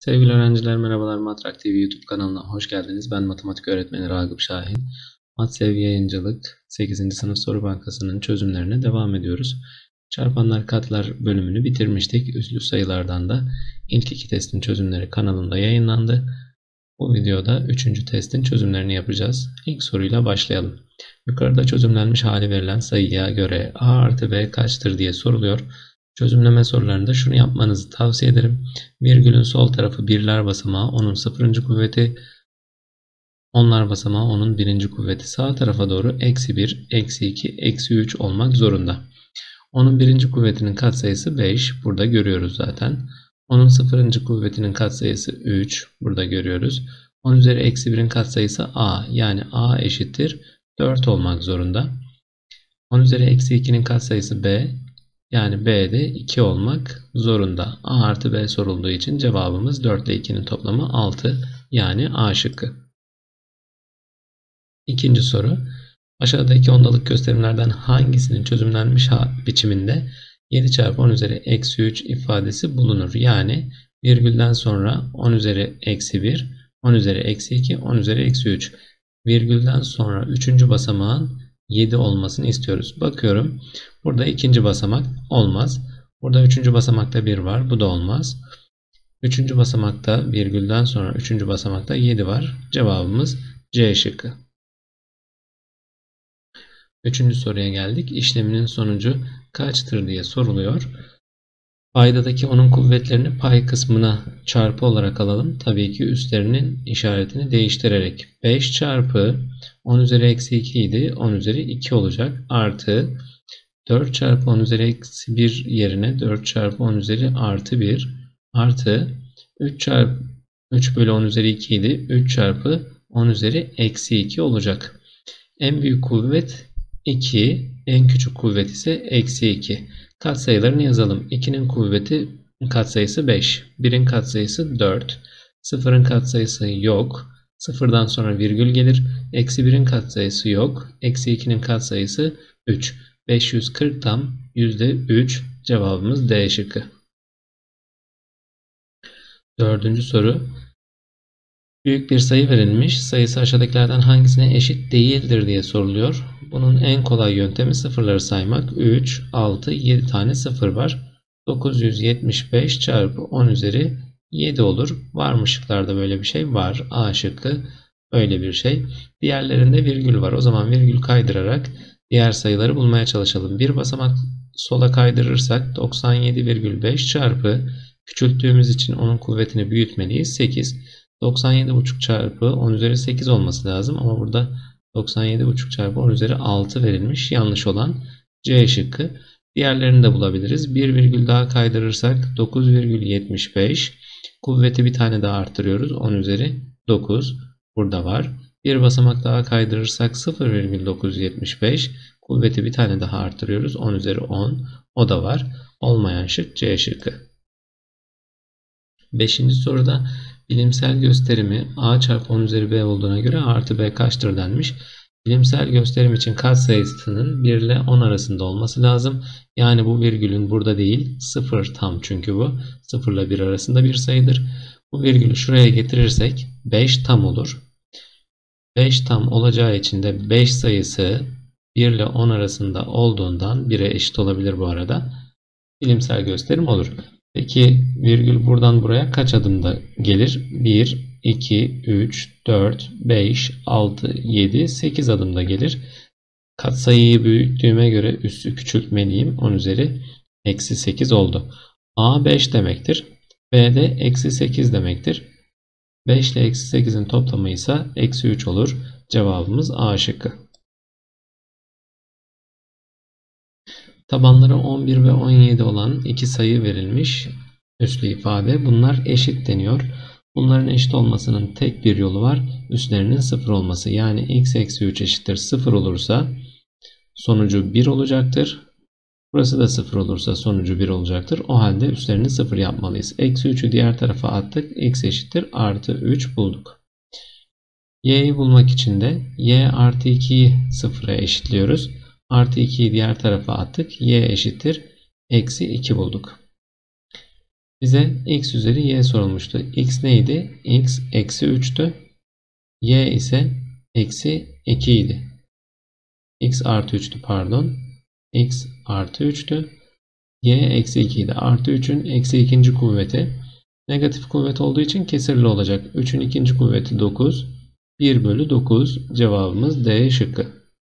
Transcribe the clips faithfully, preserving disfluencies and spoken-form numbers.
Sevgili öğrenciler merhabalar, Matrak T V YouTube kanalına hoş geldiniz. Ben matematik öğretmeni Ragıp Şahin. Matsev Yayıncılık sekizinci sınıf soru bankasının çözümlerine devam ediyoruz. Çarpanlar katlar bölümünü bitirmiştik. Üslü sayılardan da ilk iki testin çözümleri kanalımda yayınlandı. Bu videoda üçüncü testin çözümlerini yapacağız. İlk soruyla başlayalım. Yukarıda çözümlenmiş hali verilen sayıya göre a artı b kaçtır diye soruluyor. Çözümleme sorularında şunu yapmanızı tavsiye ederim. Virgülün sol tarafı birler basamağı onun sıfırıncı kuvveti, onlar basamağı onun birinci kuvveti. Sağ tarafa doğru eksi bir, eksi iki, eksi üç olmak zorunda. Onun birinci kuvvetinin katsayısı beş. Burada görüyoruz zaten. Onun sıfırıncı kuvvetinin katsayısı üç. Burada görüyoruz. on üzeri eksi birin katsayısı a. Yani a eşittir dört olmak zorunda. on üzeri eksi ikinin katsayısı b. Yani b de iki olmak zorunda. A artı b sorulduğu için cevabımız dört ile ikinin toplamı altı. Yani A şıkkı. İkinci soru. Aşağıdaki ondalık gösterimlerden hangisinin çözümlenmiş biçiminde yedi çarpı on üzeri eksi üç ifadesi bulunur? Yani virgülden sonra on üzeri eksi bir, on üzeri eksi iki, on üzeri eksi üç. Virgülden sonra üçüncü basamağın yedi olmasını istiyoruz. Bakıyorum. Burada ikinci basamak olmaz. Burada üçüncü basamakta bir var. Bu da olmaz. Üçüncü basamakta virgülden sonra üçüncü basamakta yedi var. Cevabımız C şıkkı. Üçüncü soruya geldik. İşleminin sonucu kaçtır diye soruluyor. Paydadaki onun kuvvetlerini pay kısmına çarpı olarak alalım. Tabii ki üstlerinin işaretini değiştirerek. beş çarpı on üzeri eksi iki idi. on üzeri iki olacak. Artı dört çarpı on üzeri eksi bir yerine dört çarpı on üzeri artı bir. Artı üç çarpı üç bölü on üzeri iki idi. üç çarpı on üzeri eksi iki olacak. En büyük kuvvet iki. En küçük kuvvet ise eksi iki. Katsayılarını yazalım. ikinin kuvveti katsayısı beş. birin katsayısı dört. sıfırın katsayısı yok. sıfırdan sonra virgül gelir. Eksi birin katsayısı yok. Eksi ikinin katsayısı üç. beş yüz kırk tam yüzde üç. Cevabımız D şıkkı. Dördüncü soru. Büyük bir sayı verilmiş. Sayısı aşağıdakilerden hangisine eşit değildir diye soruluyor. Bunun en kolay yöntemi sıfırları saymak. üç, altı, yedi tane sıfır var. dokuz yüz yetmiş beş çarpı on üzeri yedi olur. Var mı şıklarda böyle bir şey? Var. A şıkkı öyle bir şey. Diğerlerinde virgül var. O zaman virgül kaydırarak diğer sayıları bulmaya çalışalım. Bir basamak sola kaydırırsak doksan yedi virgül beş çarpı küçülttüğümüz için onun kuvvetini büyütmeliyiz. sekiz. doksan yedi buçuk çarpı on üzeri sekiz olması lazım ama burada doksan yedi buçuk çarpı on üzeri altı verilmiş. Yanlış olan C şıkkı. Diğerlerini de bulabiliriz. bir virgül daha kaydırırsak dokuz virgül yetmiş beş. Kuvveti bir tane daha arttırıyoruz. on üzeri dokuz. Burada var. Bir basamak daha kaydırırsak sıfır virgül dokuz yetmiş beş. Kuvveti bir tane daha arttırıyoruz. on üzeri on. O da var. Olmayan şık C şıkkı. Beşinci soruda bilimsel gösterimi a çarpı on üzeri b olduğuna göre a artı b kaçtır denmiş. Bilimsel gösterim için katsayısının bir ile on arasında olması lazım. Yani bu virgülün burada değil, sıfır tam çünkü bu. sıfır ile bir arasında bir sayıdır. Bu virgülü şuraya getirirsek beş tam olur. beş tam olacağı için de beş sayısı bir ile on arasında olduğundan bire eşit olabilir bu arada. Bilimsel gösterim olur. Peki virgül buradan buraya kaç adımda gelir? bir, iki, üç, dört, beş, altı, yedi, sekiz adımda gelir. Katsayıyı büyüttüğüme göre üssü küçültmeliyim. on üzeri eksi sekiz oldu. A beş demektir. B de eksi sekiz demektir. beş ile eksi sekizin toplamı ise eksi üç olur. Cevabımız A şıkkı. Tabanları on bir ve on yedi olan iki sayı verilmiş üslü ifade. Bunlar eşit deniyor. Bunların eşit olmasının tek bir yolu var. Üslerinin sıfır olması. Yani x eksi üç eşittir sıfır olursa sonucu bir olacaktır. Burası da sıfır olursa sonucu bir olacaktır. O halde üslerini sıfır yapmalıyız. Eksi üçü diğer tarafa attık. X eşittir artı üç bulduk. Y'yi bulmak için de y artı ikiyi sıfıra eşitliyoruz. Artı ikiyi diğer tarafa attık. Y eşittir eksi iki bulduk. Bize x üzeri y sorulmuştu. X neydi? X eksi üçtü. Y ise eksi iki idi. X artı üçtü pardon. X artı üçtü. Y eksi iki idi. Artı üçün eksi ikinci kuvveti. Negatif kuvvet olduğu için kesirli olacak. üçün ikinci kuvveti dokuz. bir bölü dokuz cevabımız D şıkkı.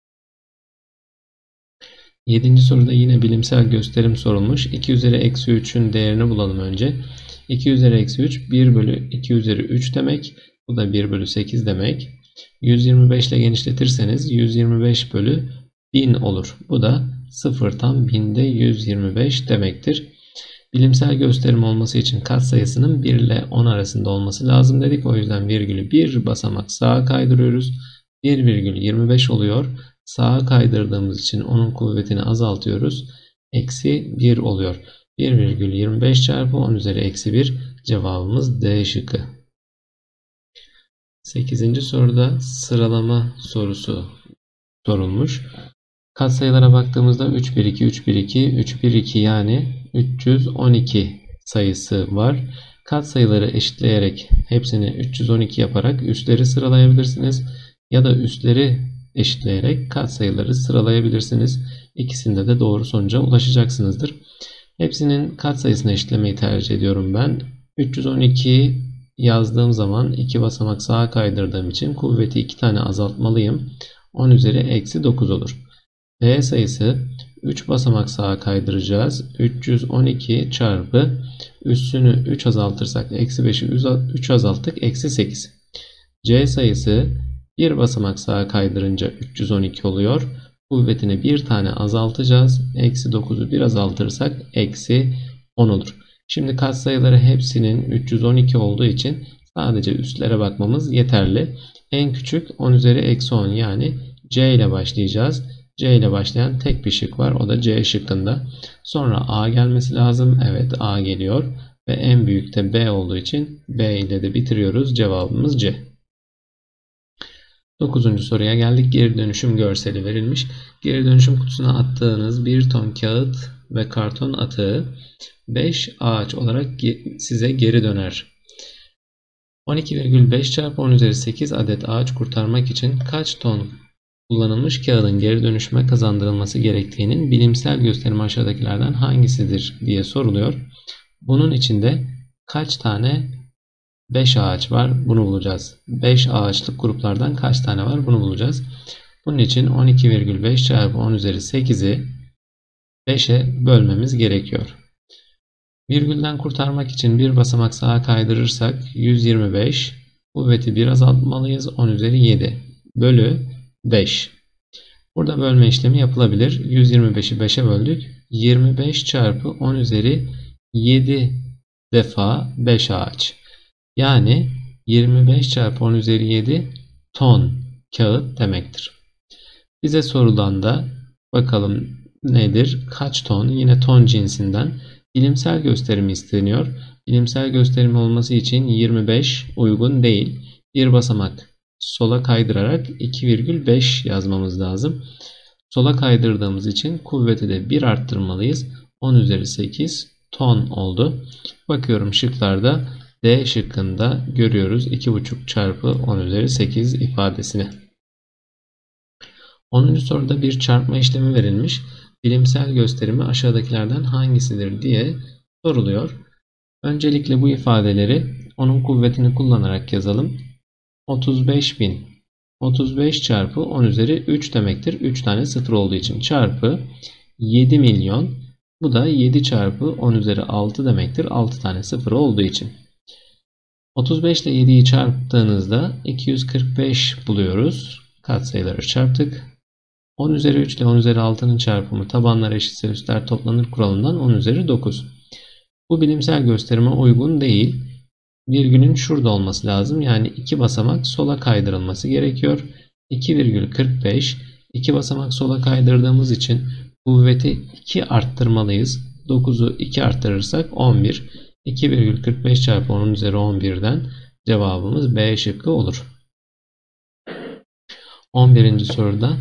yedinci soruda yine bilimsel gösterim sorulmuş. iki üzeri eksi üçün değerini bulalım önce. iki üzeri eksi üç bir bölü iki üzeri üç demek. Bu da bir bölü sekiz demek. yüz yirmi beş ile genişletirseniz yüz yirmi beş bölü bin olur. Bu da sıfır tam binde yüz yirmi beş demektir. Bilimsel gösterim olması için katsayısının bir ile on arasında olması lazım dedik. O yüzden virgülü bir basamak sağa kaydırıyoruz. bir virgül yirmi beş oluyor. Sağa kaydırdığımız için onun kuvvetini azaltıyoruz. Eksi bir oluyor. bir virgül yirmi beş çarpı on üzeri eksi bir cevabımız D şıkkı. sekizinci soruda sıralama sorusu sorulmuş. Katsayılara baktığımızda üç bir iki, üç bir iki, üç bir iki yani üç yüz on iki sayısı var. Katsayıları eşitleyerek hepsini üç yüz on iki yaparak üstleri sıralayabilirsiniz. Ya da üstleri eşitleyerek katsayıları sıralayabilirsiniz. İkisinde de doğru sonuca ulaşacaksınızdır. Hepsinin katsayısını eşitlemeyi tercih ediyorum ben. üç yüz on iki yazdığım zaman iki basamak sağa kaydırdığım için kuvveti iki tane azaltmalıyım. on üzeri eksi dokuz olur. B sayısı üç basamak sağa kaydıracağız. üç yüz on iki çarpı üssünü üç azaltırsak eksi beşi üç azalttık eksi sekiz. C sayısı bir basamak sağa kaydırınca üç yüz on iki oluyor. Kuvvetini bir tane azaltacağız. Eksi dokuzu bir azaltırsak eksi on olur. Şimdi katsayıları hepsinin üç yüz on iki olduğu için sadece üstlere bakmamız yeterli. En küçük on üzeri eksi on yani C ile başlayacağız. C ile başlayan tek bir şık var. O da C şıkkında. Sonra A gelmesi lazım. Evet A geliyor. Ve en büyük de B olduğu için B ile de bitiriyoruz. Cevabımız C. dokuzuncu soruya geldik. Geri dönüşüm görseli verilmiş. Geri dönüşüm kutusuna attığınız bir ton kağıt ve karton atığı beş ağaç olarak size geri döner. on iki virgül beş çarpı on üzeri sekiz adet ağaç kurtarmak için kaç ton kullanılmış kağıdın geri dönüşüme kazandırılması gerektiğinin bilimsel gösterimi aşağıdakilerden hangisidir diye soruluyor. Bunun içinde kaç tane beş ağaç var bunu bulacağız. beş ağaçlık gruplardan kaç tane var bunu bulacağız. Bunun için on iki virgül beş çarpı on üzeri sekizi beşe bölmemiz gerekiyor. Virgülden kurtarmak için bir basamak sağa kaydırırsak yüz yirmi beş, kuvveti bir azaltmalıyız, on üzeri yedi bölü beş. Burada bölme işlemi yapılabilir. yüz yirmi beşi beşe böldük. yirmi beş çarpı on üzeri yedi defa beş ağaç. Yani yirmi beş çarpı on üzeri yedi ton kağıt demektir. Bize sorulan da bakalım nedir? Kaç ton? Yine ton cinsinden bilimsel gösterimi isteniyor. Bilimsel gösterim olması için yirmi beş uygun değil. Bir basamak sola kaydırarak iki virgül beş yazmamız lazım. Sola kaydırdığımız için kuvveti de bir arttırmalıyız. on üzeri sekiz ton oldu. Bakıyorum şıklarda D şıkkında görüyoruz iki buçuk çarpı on üzeri sekiz ifadesini. onuncu soruda bir çarpma işlemi verilmiş. Bilimsel gösterimi aşağıdakilerden hangisidir diye soruluyor. Öncelikle bu ifadeleri onun kuvvetini kullanarak yazalım. otuz beş bin. otuz beş çarpı on üzeri üç demektir. üç tane sıfır olduğu için çarpı yedi milyon. Bu da yedi çarpı on üzeri altı demektir. altı tane sıfır olduğu için. otuz beş ile yediyi çarptığınızda iki yüz kırk beş buluyoruz. Katsayıları çarptık. on üzeri üç ile on üzeri altının çarpımı tabanlar eşitse üstler toplanır kuralından on üzeri dokuz. Bu bilimsel gösterime uygun değil. Virgülün şurada olması lazım. Yani iki basamak sola kaydırılması gerekiyor. iki virgül kırk beş. iki basamak sola kaydırdığımız için kuvveti iki arttırmalıyız. dokuzu iki arttırırsak on bir. iki virgül kırk beş çarpı on üzeri on birden cevabımız B şıkkı olur. on birinci soruda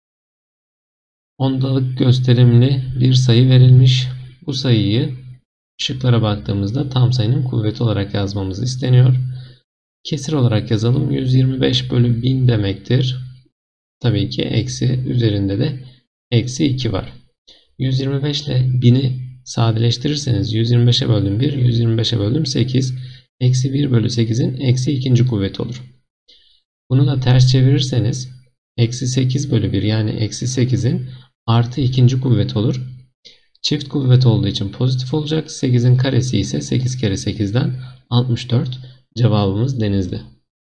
ondalık gösterimli bir sayı verilmiş. Bu sayıyı Şıklara baktığımızda tam sayının kuvveti olarak yazmamız isteniyor. Kesir olarak yazalım. yüz yirmi beş bölü bin demektir. Tabii ki eksi üzerinde de eksi iki var. yüz yirmi beş ile bini sadeleştirirseniz yüz yirmi beşe böldüm bir, yüz yirmi beşe böldüm sekiz. Eksi bir bölü sekizin eksi ikinci kuvveti olur. Bunu da ters çevirirseniz eksi sekiz bölü bir yani eksi sekizin artı ikinci kuvveti olur. Çift kuvvet olduğu için pozitif olacak. sekizin karesi ise sekiz kere sekizden altmış dört. Cevabımız Denizli.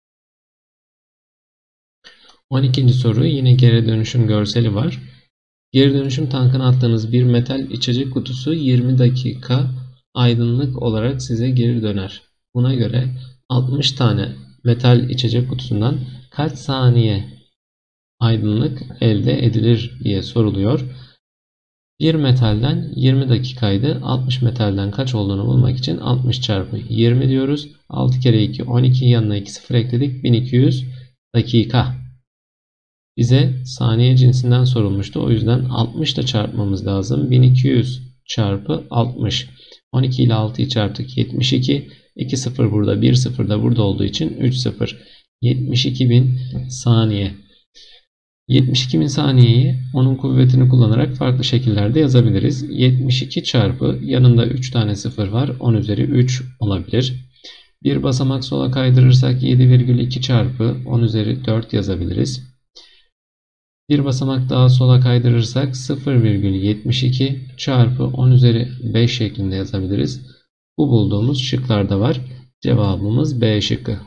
on ikinci soru yine geri dönüşüm görseli var. Geri dönüşüm tankına attığınız bir metal içecek kutusu yirmi dakika aydınlık olarak size geri döner. Buna göre altmış tane metal içecek kutusundan kaç saniye aydınlık elde edilir diye soruluyor. bir metalden yirmi dakikaydı. altmış metalden kaç olduğunu bulmak için altmış çarpı yirmi diyoruz. altı kere iki on iki, yanına iki sıfır ekledik. bin iki yüz dakika. Bize saniye cinsinden sorulmuştu. O yüzden altmış ile çarpmamız lazım. bin iki yüz çarpı altmış. on iki ile altıyı çarptık. yetmiş iki. iki sıfır burada, bir sıfır da burada olduğu için üç sıfır. yetmiş iki bin saniye. yetmiş iki bin saniyeyi onun kuvvetini kullanarak farklı şekillerde yazabiliriz. yetmiş iki çarpı yanında üç tane sıfır var. on üzeri üç olabilir. Bir basamak sola kaydırırsak yedi virgül iki çarpı on üzeri dört yazabiliriz. Bir basamak daha sola kaydırırsak sıfır virgül yetmiş iki çarpı on üzeri beş şeklinde yazabiliriz. Bu bulduğumuz şıklarda var. Cevabımız B şıkkı.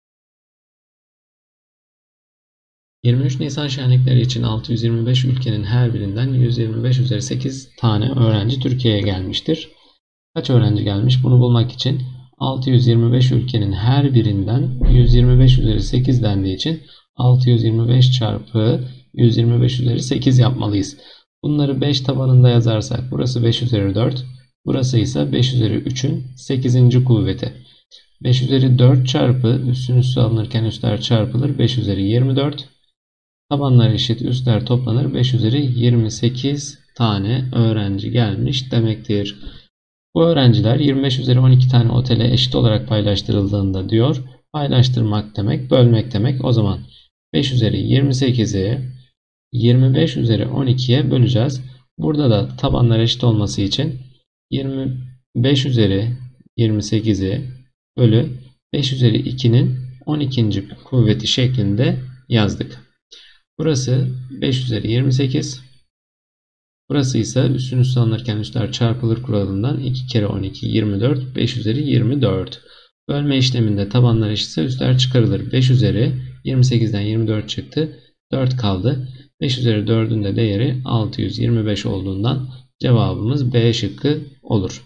yirmi üç Nisan şenlikleri için altı yüz yirmi beş ülkenin her birinden yüz yirmi beş üzeri sekiz tane öğrenci Türkiye'ye gelmiştir. Kaç öğrenci gelmiş? Bunu bulmak için altı yüz yirmi beş ülkenin her birinden yüz yirmi beş üzeri sekiz dendiği için altı yüz yirmi beş çarpı yüz yirmi beş üzeri sekiz yapmalıyız. Bunları beş tabanında yazarsak burası beş üzeri dört, burası ise beş üzeri üçün sekizinci kuvveti. beş üzeri dört çarpı üstün üstü alınırken üstler çarpılır. beş üzeri yirmi dört. Tabanlar eşit, üstler toplanır. beş üzeri yirmi sekiz tane öğrenci gelmiş demektir. Bu öğrenciler yirmi beş üzeri on iki tane otele eşit olarak paylaştırıldığında diyor. Paylaştırmak demek, bölmek demek. O zaman beş üzeri yirmi sekizi yirmi beş üzeri on ikiye böleceğiz. Burada da tabanlar eşit olması için yirmi beş üzeri yirmi sekizi bölü beş üzeri ikinin on ikinci kuvveti şeklinde yazdık. Burası beş üzeri yirmi sekiz. Burası ise üstün üstü alınırken üstler çarpılır kuralından iki kere on iki yirmi dört. beş üzeri yirmi dört. Bölme işleminde tabanlar eşitse üstler çıkarılır. beş üzeri yirmi sekizden yirmi dört çıktı. dört kaldı. beş üzeri dördün de değeri altı yüz yirmi beş olduğundan cevabımız B şıkkı olur.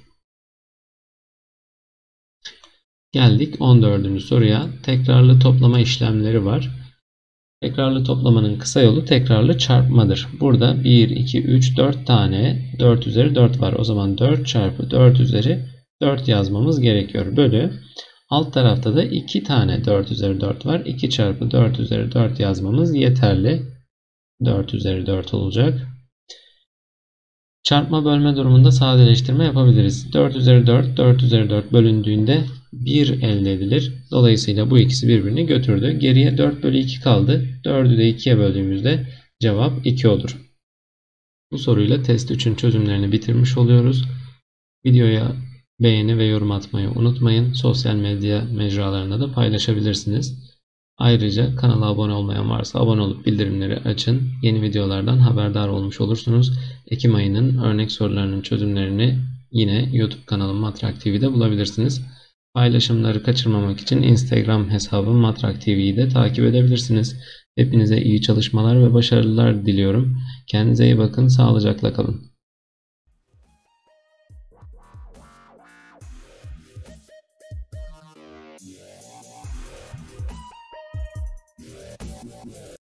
Geldik on dördüncü soruya. Tekrarlı toplama işlemleri var. Tekrarlı toplamanın kısa yolu tekrarlı çarpmadır. Burada bir, iki, üç, dört tane dört üzeri dört var. O zaman dört çarpı dört üzeri dört yazmamız gerekiyor. Bölü. Alt tarafta da iki tane dört üzeri dört var. iki çarpı dört üzeri dört yazmamız yeterli. dört üzeri dört olacak. Çarpma bölme durumunda sadeleştirme yapabiliriz. dört üzeri dört, dört üzeri dört bölündüğünde bir elde edilir. Dolayısıyla bu ikisi birbirini götürdü. Geriye dört bölü iki kaldı. dördü de ikiye böldüğümüzde cevap iki olur. Bu soruyla test üçün çözümlerini bitirmiş oluyoruz. Videoya beğeni ve yorum atmayı unutmayın. Sosyal medya mecralarında da paylaşabilirsiniz. Ayrıca kanala abone olmayan varsa abone olup bildirimleri açın. Yeni videolardan haberdar olmuş olursunuz. Ekim ayının örnek sorularının çözümlerini yine YouTube kanalım Matrak T V'de bulabilirsiniz. Paylaşımları kaçırmamak için Instagram hesabım Matrak T V'yi de takip edebilirsiniz. Hepinize iyi çalışmalar ve başarılar diliyorum. Kendinize iyi bakın, sağlıcakla kalın.